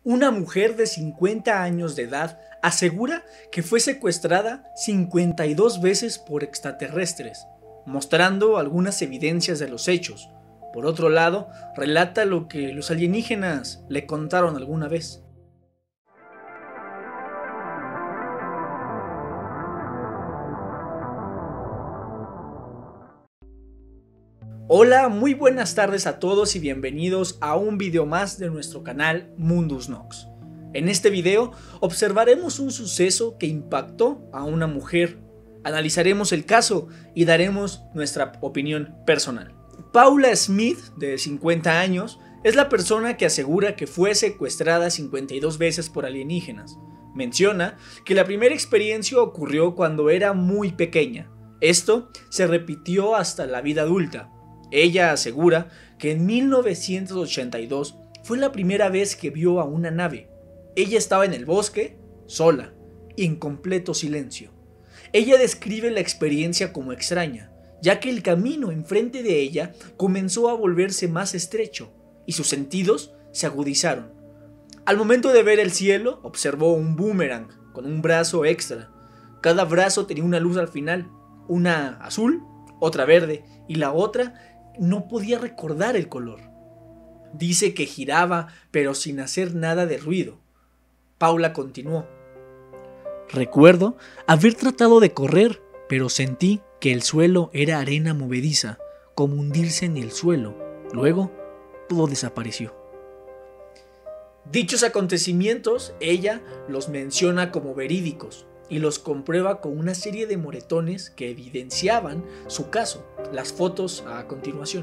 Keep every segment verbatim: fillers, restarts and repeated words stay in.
Una mujer de cincuenta años de edad asegura que fue secuestrada cincuenta y dos veces por extraterrestres, mostrando algunas evidencias de los hechos. Por otro lado, relata lo que los alienígenas le contaron alguna vez. Hola, muy buenas tardes a todos y bienvenidos a un video más de nuestro canal Mundus Nox. En este video observaremos un suceso que impactó a una mujer, analizaremos el caso y daremos nuestra opinión personal. Paula Smith, de cincuenta años, es la persona que asegura que fue secuestrada cincuenta y dos veces por alienígenas. Menciona que la primera experiencia ocurrió cuando era muy pequeña. Esto se repitió hasta la vida adulta. Ella asegura que en mil novecientos ochenta y dos fue la primera vez que vio a una nave. Ella estaba en el bosque, sola, en completo silencio. Ella describe la experiencia como extraña, ya que el camino enfrente de ella comenzó a volverse más estrecho y sus sentidos se agudizaron. Al momento de ver el cielo, observó un boomerang con un brazo extra. Cada brazo tenía una luz al final, una azul, otra verde y la otra no podía recordar el color. Dice que giraba, pero sin hacer nada de ruido. Paula continuó. Recuerdo haber tratado de correr, pero sentí que el suelo era arena movediza, como hundirse en el suelo. Luego, todo desapareció. Dichos acontecimientos, ella los menciona como verídicos y los comprueba con una serie de moretones que evidenciaban su caso. Las fotos a continuación.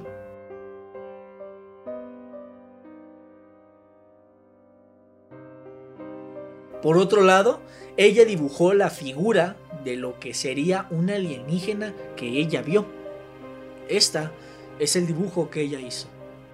Por otro lado, ella dibujó la figura de lo que sería una alienígena que ella vio. Esta es el dibujo que ella hizo.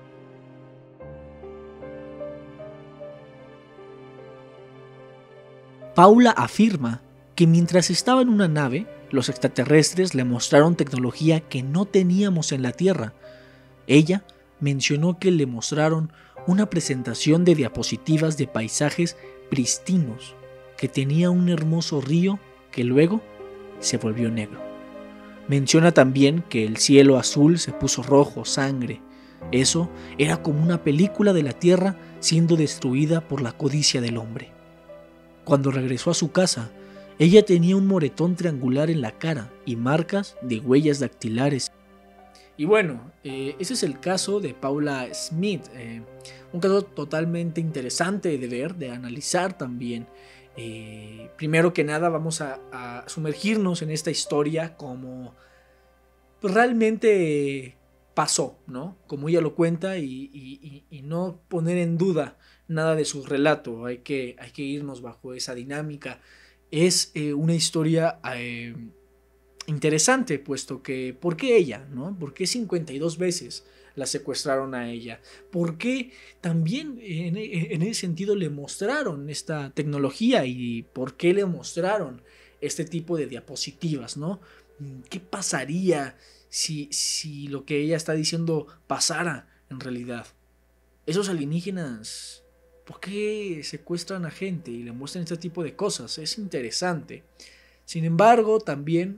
Paula afirma que mientras estaba en una nave, los extraterrestres le mostraron tecnología que no teníamos en la Tierra. Ella mencionó que le mostraron una presentación de diapositivas de paisajes pristinos, que tenía un hermoso río que luego se volvió negro. Menciona también que el cielo azul se puso rojo, sangre. Eso era como una película de la Tierra siendo destruida por la codicia del hombre. Cuando regresó a su casa, ella tenía un moretón triangular en la cara y marcas de huellas dactilares. Y bueno, eh, ese es el caso de Paula Smith, eh, un caso totalmente interesante de ver, de analizar también. Eh, primero que nada vamos a, a sumergirnos en esta historia como pues, realmente pasó, ¿no? Como ella lo cuenta y, y, y no poner en duda nada de su relato. Hay que, hay que irnos bajo esa dinámica. Es eh, una historia eh, interesante, puesto que ¿por qué ella? ¿No? ¿Por qué cincuenta y dos veces la secuestraron a ella? ¿Por qué también en, en ese sentido le mostraron esta tecnología y por qué le mostraron este tipo de diapositivas, ¿no? ¿Qué pasaría si, si lo que ella está diciendo pasara en realidad? Esos alienígenas, ¿por qué secuestran a gente y le muestran este tipo de cosas? Es interesante. Sin embargo, también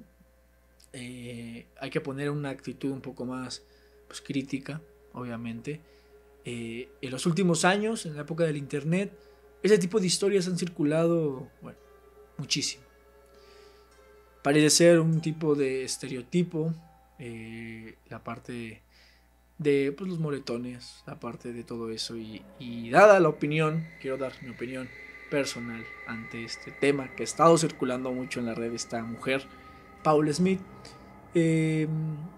eh, hay que poner una actitud un poco más pues, crítica, obviamente. Eh, en los últimos años, en la época del internet, ese tipo de historias han circulado, bueno, muchísimo. Parece ser un tipo de estereotipo, eh, la parte de pues, los moretones, aparte de todo eso y, y dada la opinión, quiero dar mi opinión personal ante este tema que ha estado circulando mucho en la red, esta mujer, Paula Smith, eh,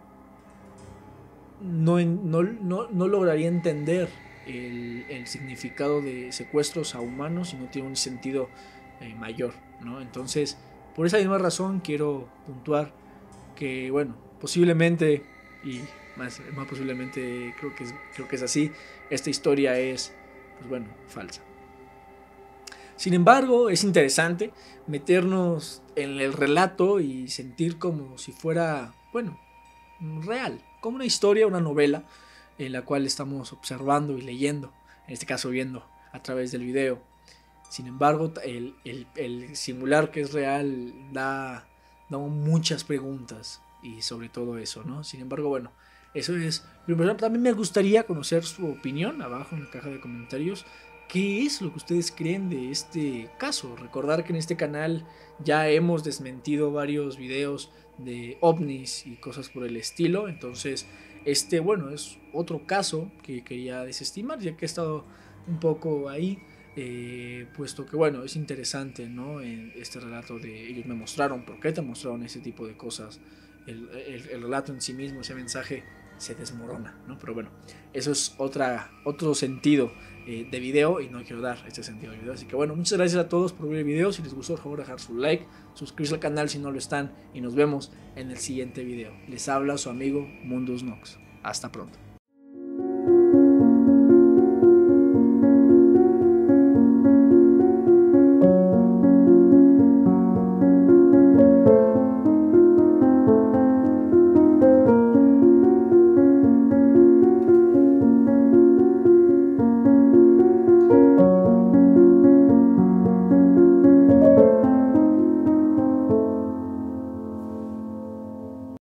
no, no, no, no lograría entender el, el significado de secuestros a humanos si no tiene un sentido eh, mayor, ¿no? Entonces, por esa misma razón quiero puntuar que, bueno, posiblemente y Más, más posiblemente creo que, es, creo que es así. Esta historia es, pues bueno, falsa. Sin embargo, es interesante meternos en el relato y sentir como si fuera, bueno, real, como una historia, una novela en la cual estamos observando y leyendo, en este caso viendo a través del video. Sin embargo, el, el, el simular que es real da, da muchas preguntas y sobre todo eso, ¿no? Sin embargo, bueno, eso es. Pero también me gustaría conocer su opinión abajo en la caja de comentarios. ¿Qué es lo que ustedes creen de este caso? Recordar que en este canal ya hemos desmentido varios videos de ovnis y cosas por el estilo. Entonces, este, bueno, es otro caso que quería desestimar, ya que he estado un poco ahí. Eh, puesto que bueno, es interesante, ¿no? En este relato de ellos me mostraron por qué te mostraron ese tipo de cosas. El, el, el relato en sí mismo, ese mensaje se desmorona, ¿no? Pero bueno, eso es otra, otro sentido eh, de video y no quiero dar este sentido de video. Así que bueno, muchas gracias a todos por ver el video. Si les gustó, por favor, dejar su like, suscribirse al canal si no lo están y nos vemos en el siguiente video. Les habla su amigo Mundus Nox. Hasta pronto.